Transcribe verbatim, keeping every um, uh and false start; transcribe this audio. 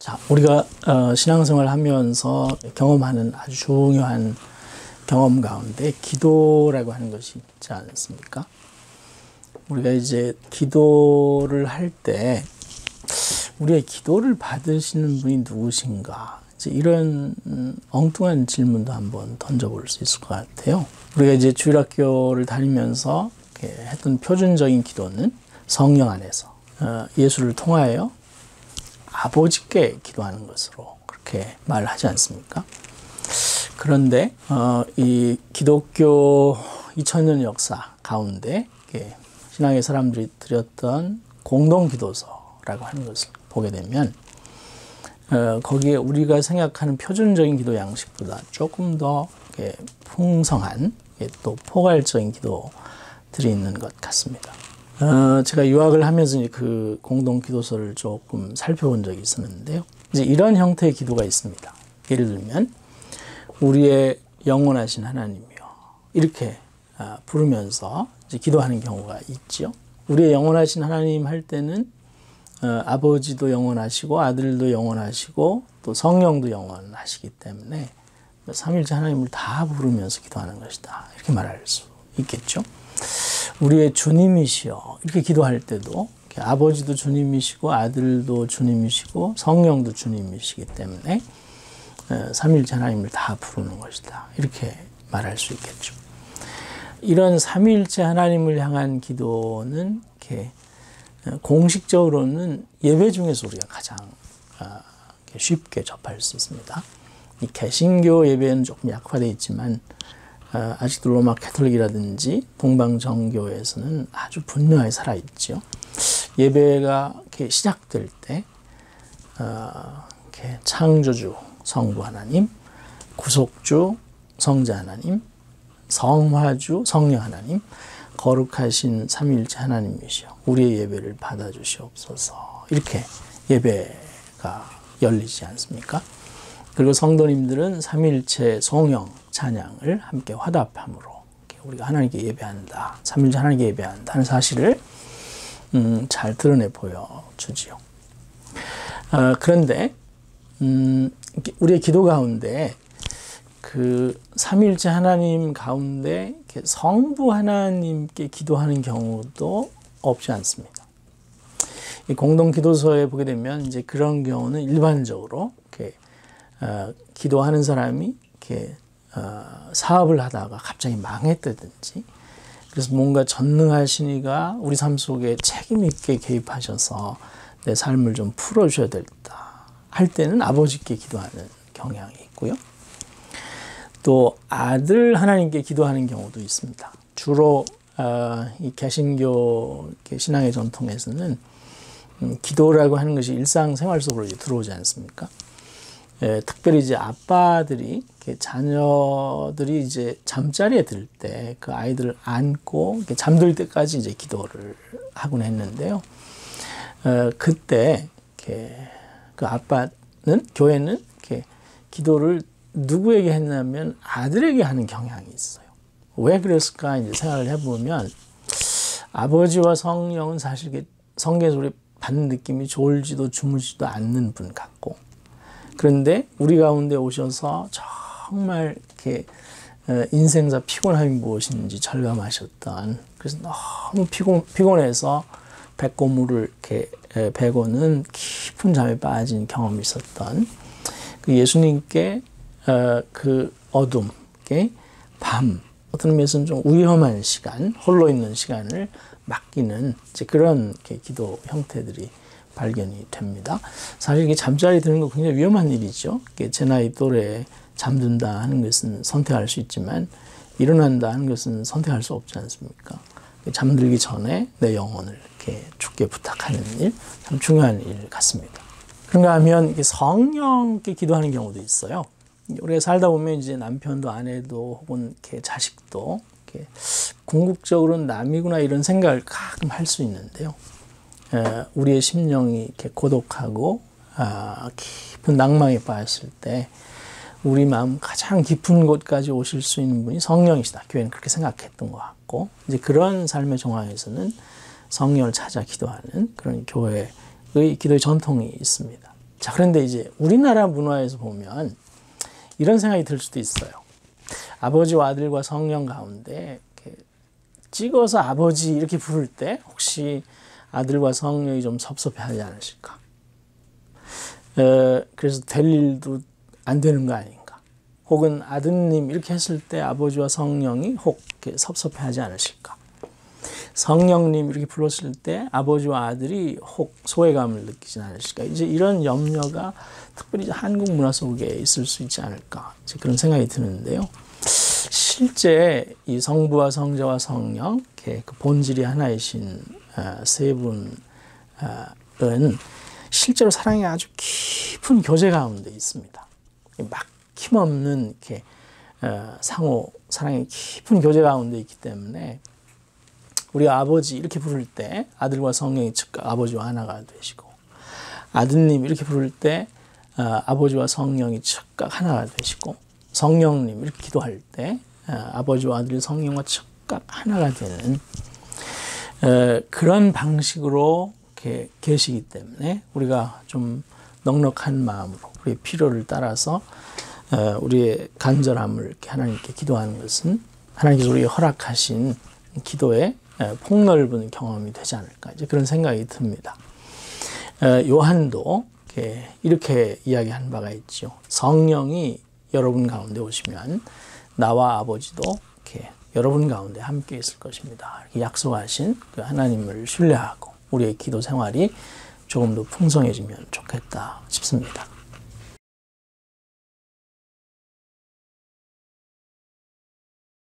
자, 우리가 어, 신앙생활 하면서 경험하는 아주 중요한 경험 가운데 기도라고 하는 것이 있지 않습니까? 우리가 이제 기도를 할 때 우리의 기도를 받으시는 분이 누구신가? 이제 이런 음, 엉뚱한 질문도 한번 던져볼 수 있을 것 같아요. 우리가 이제 주일학교를 다니면서 이렇게 했던 표준적인 기도는 성령 안에서 어, 예수를 통하여 아버지께 기도하는 것으로 그렇게 말하지 않습니까? 그런데 어, 이 기독교 이천 년 역사 가운데 신앙의 사람들이 드렸던 공동기도서라고 하는 것을 보게 되면 어, 거기에 우리가 생각하는 표준적인 기도 양식보다 조금 더 풍성한 또 포괄적인 기도들이 있는 것 같습니다. 어, 제가 유학을 하면서 이제 그 공동기도서를 조금 살펴본 적이 있었는데요. 이제 이런 형태의 기도가 있습니다. 예를 들면 우리의 영원하신 하나님이여 이렇게 아, 부르면서 이제 기도하는 경우가 있죠. 우리의 영원하신 하나님 할 때는 어, 아버지도 영원하시고 아들도 영원하시고 또 성령도 영원하시기 때문에 삼일째 하나님을 다 부르면서 기도하는 것이다. 이렇게 말할 수 있겠죠. 우리의 주님이시여 이렇게 기도할 때도 아버지도 주님이시고 아들도 주님이시고 성령도 주님이시기 때문에 삼일째 하나님을 다 부르는 것이다. 이렇게 말할 수 있겠죠. 이런 삼일째 하나님을 향한 기도는 이렇게 공식적으로는 예배 중에서 우리가 가장 쉽게 접할 수 있습니다. 이 개신교 예배는 조금 약화되어 있지만 아직도 로마 캐톨릭이라든지 동방정교에서는 아주 분명하게 살아있죠. 예배가 이렇게 시작될 때 어, 이렇게 창조주 성부 하나님, 구속주 성자 하나님, 성화주 성령 하나님, 거룩하신 삼일째 하나님이시여 우리의 예배를 받아주시옵소서 이렇게 예배가 열리지 않습니까? 그리고 성도님들은 삼일체 성령 찬양을 함께 화답함으로 우리가 하나님께 예배한다, 삼일째 하나님께 예배한다 하는 사실을 음, 잘 드러내 보여주지요. 어, 그런데 음, 우리의 기도 가운데 그 삼일째 하나님 가운데 성부 하나님께 기도하는 경우도 없지 않습니다. 이 공동기도서에 보게 되면 이제 그런 경우는 일반적으로 이렇게 어, 기도하는 사람이 이렇게 어, 사업을 하다가 갑자기 망했다든지 그래서 뭔가 전능하시니가 우리 삶 속에 책임 있게 개입하셔서 내 삶을 좀 풀어줘야 되겠다 할 때는 아버지께 기도하는 경향이 있고요. 또 아들 하나님께 기도하는 경우도 있습니다. 주로 어, 이 개신교 신앙의 전통에서는 음, 기도라고 하는 것이 일상생활 속으로 이제 들어오지 않습니까? 예, 특별히 이제 아빠들이 자녀들이 이제 잠자리에 들 때 그 아이들을 안고 잠들 때까지 이제 기도를 하곤 했는데요. 어, 그때 이렇게 그 아빠는 교회는 이렇게 기도를 누구에게 했냐면 아들에게 하는 경향이 있어요. 왜 그랬을까 이제 생각을 해보면 아버지와 성령은 사실 성경에서 우리 받는 느낌이 졸지도 주무지도 않는 분 같고 그런데 우리 가운데 오셔서 정말 이렇게 인생사 피곤함이 무엇인지 절감하셨던 그래서 너무 피곤, 피곤해서 백고물을 이렇게 베고는 깊은 잠에 빠진 경험이 있었던 그 예수님께 그 어둠, 밤, 어떤 의미에서는 좀 위험한 시간, 홀로 있는 시간을 맡기는 이제 그런 기도 형태들이 발견이 됩니다. 사실 이게 잠자리 드는 거 굉장히 위험한 일이죠. 제 나이 또래에 잠든다 하는 것은 선택할 수 있지만 일어난다 하는 것은 선택할 수 없지 않습니까? 잠들기 전에 내 영혼을 이렇게 주께 부탁하는 일, 참 중요한 일 같습니다. 그런가 하면 성령께 기도하는 경우도 있어요. 우리가 살다 보면 이제 남편도 아내도 혹은 이렇게 자식도 이렇게 궁극적으로는 남이구나 이런 생각을 가끔 할 수 있는데요. 에, 우리의 심령이 이렇게 고독하고 아, 깊은 낭망에 빠졌을 때 우리 마음 가장 깊은 곳까지 오실 수 있는 분이 성령이시다. 교회는 그렇게 생각했던 것 같고 이제 그런 삶의 정황에서는 성령을 찾아 기도하는 그런 교회의 기도의 전통이 있습니다. 자, 그런데 이제 우리나라 문화에서 보면 이런 생각이 들 수도 있어요. 아버지와 아들과 성령 가운데 이렇게 찍어서 아버지 이렇게 부를 때 혹시 아들과 성령이 좀 섭섭해하지 않으실까? 어, 그래서 될 일도 안 되는 거 아닌가? 혹은 아드님 이렇게 했을 때 아버지와 성령이 혹 이렇게 섭섭해하지 않으실까? 성령님 이렇게 불렀을 때 아버지와 아들이 혹 소외감을 느끼지 않으실까? 이제 이런 염려가 특별히 한국 문화 속에 있을 수 있지 않을까? 이제 그런 생각이 드는데요. 실제 이 성부와 성자와 성령, 이렇게 그 본질이 하나이신 세 분은 실제로 사랑의 아주 깊은 교제 가운데 있습니다. 막힘없는 이렇게 상호 사랑의 깊은 교제 가운데 있기 때문에 우리 아버지 이렇게 부를 때 아들과 성령이 즉각 아버지와 하나가 되시고, 아드님 이렇게 부를 때 아버지와 성령이 즉각 하나가 되시고, 성령님 이렇게 기도할 때 아버지와 아들 성령과 즉각 하나가 되는 그런 방식으로 이렇게 계시기 때문에 우리가 좀 넉넉한 마음으로 우리의 필요를 따라서 우리의 간절함을 이렇게 하나님께 기도하는 것은 하나님께서 우리에게 허락하신 기도의 폭넓은 경험이 되지 않을까, 이제 그런 생각이 듭니다. 요한도 이렇게, 이렇게 이야기한 바가 있죠. 성령이 여러분 가운데 오시면 나와 아버지도 이렇게 여러분 가운데 함께 있을 것입니다. 이렇게 약속하신 그 하나님을 신뢰하고 우리의 기도 생활이 조금 더 풍성해지면 좋겠다 싶습니다.